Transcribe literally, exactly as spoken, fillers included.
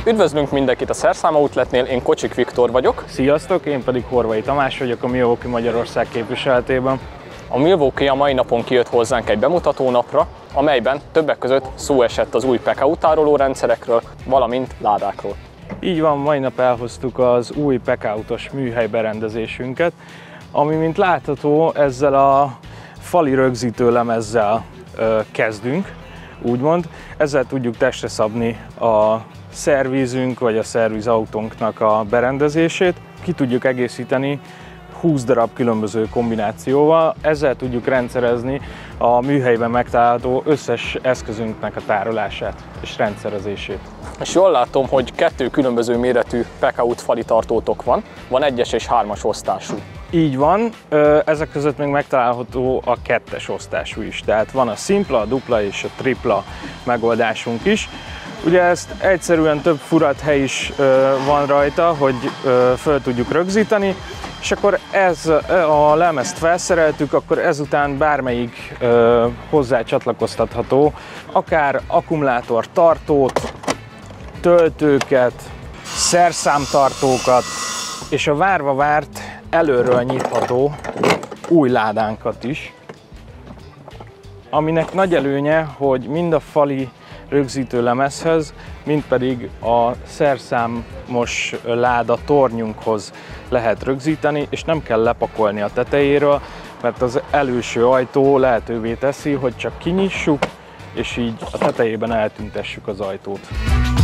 Üdvözlünk mindenkit a Szerszám Outletnél, én Kocsik Viktor vagyok. Sziasztok, én pedig Horvai Tamás vagyok a Milwaukee Magyarország képviseletében. A Milwaukee a mai napon kijött hozzánk egy bemutatónapra, amelyben többek között szó esett az új Packout tároló rendszerekről, valamint ládákról. Így van, mai nap elhoztuk az új Packoutos műhely berendezésünket, ami, mint látható, ezzel a fali rögzítő lemezzel ö, kezdünk, úgymond. Ezzel tudjuk testre szabni a szervizünk vagy a szervizautónknak a berendezését. Ki tudjuk egészíteni húsz darab különböző kombinációval, ezzel tudjuk rendszerezni a műhelyben megtalálható összes eszközünknek a tárolását és rendszerezését. És jól látom, hogy kettő különböző méretű Packout fali tartótok van, van egyes és hármas osztású. Így van, ezek között még megtalálható a kettes osztású is, tehát van a szimpla, a dupla és a tripla megoldásunk is. Ugye ezt egyszerűen több furathely is van rajta, hogy föl tudjuk rögzíteni, és akkor ez a lemezt felszereltük, akkor ezután bármelyik hozzá csatlakoztatható, akár akkumulátor tartót, töltőket, szerszámtartókat, és a várva várt előről nyitható új ládánkat is, aminek nagy előnye, hogy mind a fali rögzítő lemezhez, mind pedig a szerszámos láda tornyunkhoz lehet rögzíteni, és nem kell lepakolni a tetejéről, mert az előső ajtó lehetővé teszi, hogy csak kinyissuk, és így a tetejében eltüntessük az ajtót.